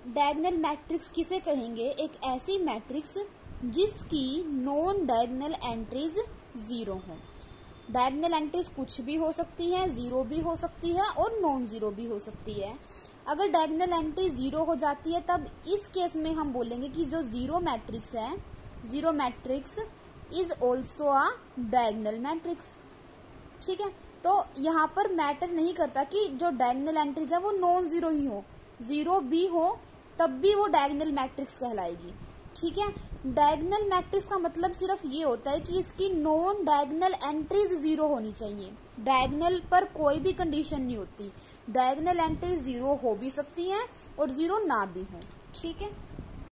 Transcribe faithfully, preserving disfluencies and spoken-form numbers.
Diagonal matrix किसे कहेंगे? एक ऐसी मैट्रिक्स जिसकी नॉन डायगोनल एंट्रीज जीरो हो। डायगोनल एंट्रीज कुछ भी हो सकती है, जीरो भी हो सकती है और नॉन जीरो भी हो सकती है। अगर डायगोनल एंट्री जीरो हो जाती है तब इस केस में हम बोलेंगे कि जो जीरो मैट्रिक्स है, zero matrix is also a diagonal matrix. ठीक है, तो यहाँ पर मैटर नहीं करता कि जो डायगोनल एंट्रीज है वो नॉन जीरो ही हो, जीरो भी हो तब भी वो डायगोनल मैट्रिक्स कहलाएगी। ठीक है, डायगोनल मैट्रिक्स का मतलब सिर्फ ये होता है कि इसकी नॉन डायगोनल एंट्रीज जीरो होनी चाहिए। डायगोनल पर कोई भी कंडीशन नहीं होती, डायगोनल एंट्रीज जीरो हो भी सकती हैं और जीरो ना भी हो। ठीक है।